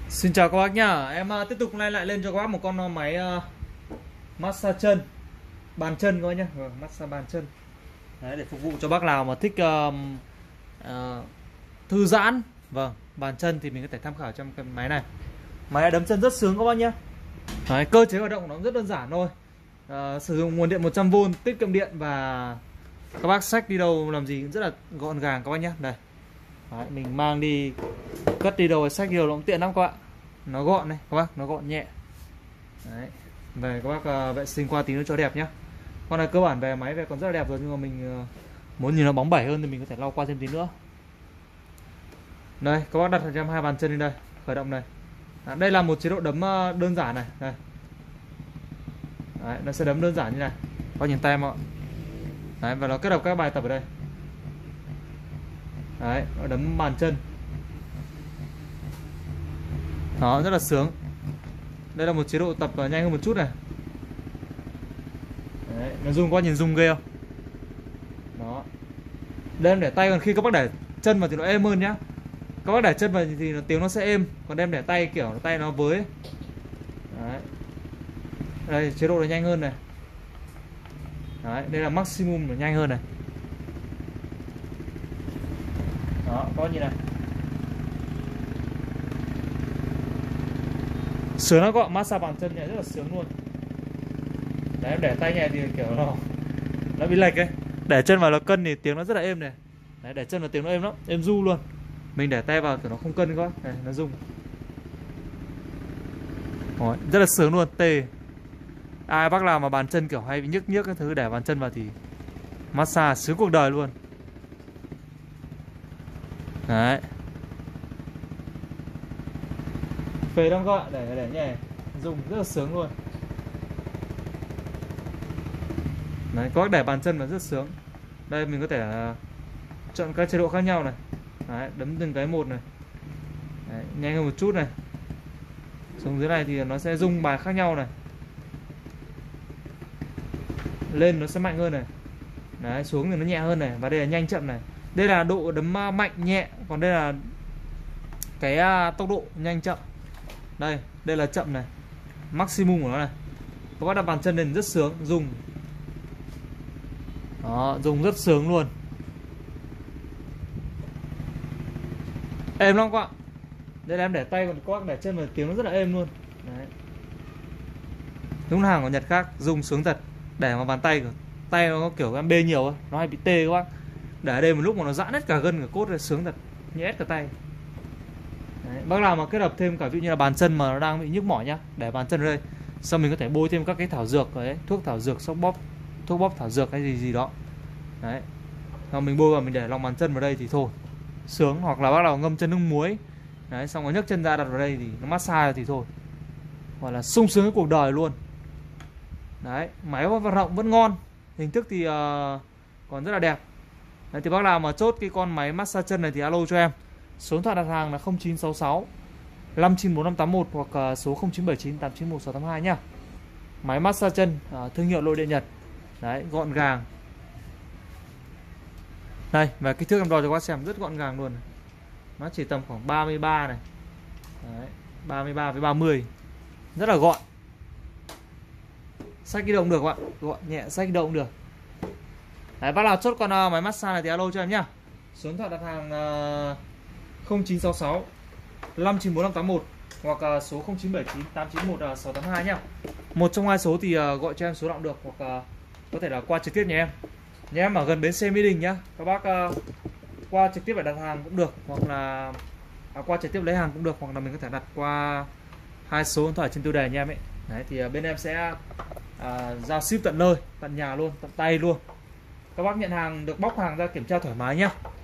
Xin chào các bác nhá. Em tiếp tục lại lên cho các bác một con máy massage chân, bàn chân các bác nhá. Vâng, massage bàn chân. Đấy, để phục vụ cho bác nào mà thích thư giãn. Vâng, bàn chân thì mình có thể tham khảo trong cái máy này. Máy đấm chân rất sướng các bác nhá. Đấy, cơ chế hoạt động của nó cũng rất đơn giản thôi. Sử dụng nguồn điện 100V, tiết kiệm điện và các bác xách đi đâu làm gì cũng rất là gọn gàng các bác nhá. Đây. Đấy, mình mang đi cất đi đâu xách đi đâu nó cũng tiện lắm các bạn. Nó gọn này các bác, nó gọn nhẹ. Đấy. Về các bác vệ sinh qua tí nữa cho đẹp nhá. Con này cơ bản về máy về còn rất là đẹp rồi, nhưng mà mình muốn nhìn nó bóng bẩy hơn thì mình có thể lau qua thêm tí nữa. Đây, các bác đặt cho em hai bàn chân lên đây, khởi động này. Đây là một chế độ đấm đơn giản này, đây. Đấy, nó sẽ đấm đơn giản như này. Các bác nhìn tay em ạ. Đấy, và nó kết hợp các bài tập ở đây. Đấy, nó đấm bàn chân. Đó, rất là sướng. Đây là một chế độ tập nhanh hơn một chút này. Đấy, nó rung quá, nhìn rung ghê không? Đó. Đây em để tay, còn khi các bác để chân vào thì nó êm hơn nhá. Các bác để chân vào thì tiếng nó sẽ êm. Còn em để tay kiểu tay nó với ấy. Đấy. Đây, chế độ này nhanh hơn này. Đấy, đây là maximum là nhanh hơn này. Đó, có như này. Sướng lắm các bạn, massage bàn chân này rất là sướng luôn. Đấy, em để tay nhẹ thì kiểu nó bị lệch ấy. Để chân vào nó cân thì tiếng nó rất là êm này. Đấy, để chân vào tiếng nó êm lắm, êm du luôn. Mình để tay vào kiểu nó không cân các bác. Này, nó rung. Đấy, rất là sướng luôn, tê. Ai bác nào mà bàn chân kiểu hay bị nhức nhức cái thứ để bàn chân vào thì massage sướng cuộc đời luôn. Đấy. Phê lắm các bạn, để nhẹ, dùng rất là sướng luôn. Đấy, có để bàn chân mà rất sướng. Đây mình có thể chọn các chế độ khác nhau này. Đấy, đấm từng cái một này. Đấy, nhanh hơn một chút này. Xuống dưới này thì nó sẽ rung bài khác nhau này. Lên nó sẽ mạnh hơn này. Đấy, xuống thì nó nhẹ hơn này. Và đây là nhanh chậm này. Đây là độ đấm mạnh nhẹ. Còn đây là cái tốc độ nhanh chậm. Đây là chậm này. Maximum của nó này. Các bác đặt bàn chân lên rất sướng, dùng. Đó, dùng rất sướng luôn. Êm lắm các bạn. Đây là em để tay, còn các bác để chân vào tiếng nó rất là êm luôn. Đấy. Đúng là hàng của Nhật khác, dùng sướng thật. Để vào bàn tay của tay nó kiểu em bê nhiều ấy, nó hay bị tê các bác. Để ở đây một lúc mà nó giãn hết cả gân cả cốt là sướng thật, nhẹ hết cả tay. Đấy. Bác nào mà kết hợp thêm cả ví dụ như là bàn chân mà nó đang bị nhức mỏi nhá, để bàn chân ở đây. Xong mình có thể bôi thêm các cái thảo dược đấy, thuốc thảo dược, sóc bóp, thuốc bóp thảo dược hay gì đó. Đấy. Xong mình bôi vào, mình để lòng bàn chân vào đây thì thôi sướng. Hoặc là bác nào ngâm chân nước muối. Đấy, xong rồi nhấc chân ra đặt vào đây thì nó massage thì thôi, gọi là sung sướng cái cuộc đời luôn. Đấy, máy hoạt động vẫn ngon, hình thức thì còn rất là đẹp. Đấy, thì bác nào mà chốt cái con máy massage chân này thì alo cho em. Số điện thoại đặt hàng là 0966 594 581 hoặc số 0979 891 682 nhá. Máy massage chân thương hiệu nội địa Nhật. Đấy, gọn gàng. Đây, và kích thước em đo cho các bác xem rất gọn gàng luôn. Nó chỉ tầm khoảng 33 này. Đấy, 33 với 30. Rất là gọn. Xách đi đâu cũng được các bạn, gọn nhẹ, xách đi đâu cũng được. Đấy, bác nào chốt con máy massage này thì alo cho em nhá. Số điện thoại đặt hàng 0966 594 581 hoặc số 0979 891 682 nhá. Một trong hai số thì gọi cho em số nào được, hoặc có thể là qua trực tiếp nhà em. Nhà em ở gần bến xe Mỹ Đình nhá. Các bác qua trực tiếp để đặt hàng cũng được, hoặc là qua trực tiếp lấy hàng cũng được, hoặc là mình có thể đặt qua hai số điện thoại trên tiêu đề nhà em ấy. Đấy, thì bên em sẽ giao ship tận nơi, tận nhà luôn, tận tay luôn. Các bác nhận hàng được bóc hàng ra kiểm tra thoải mái nhá.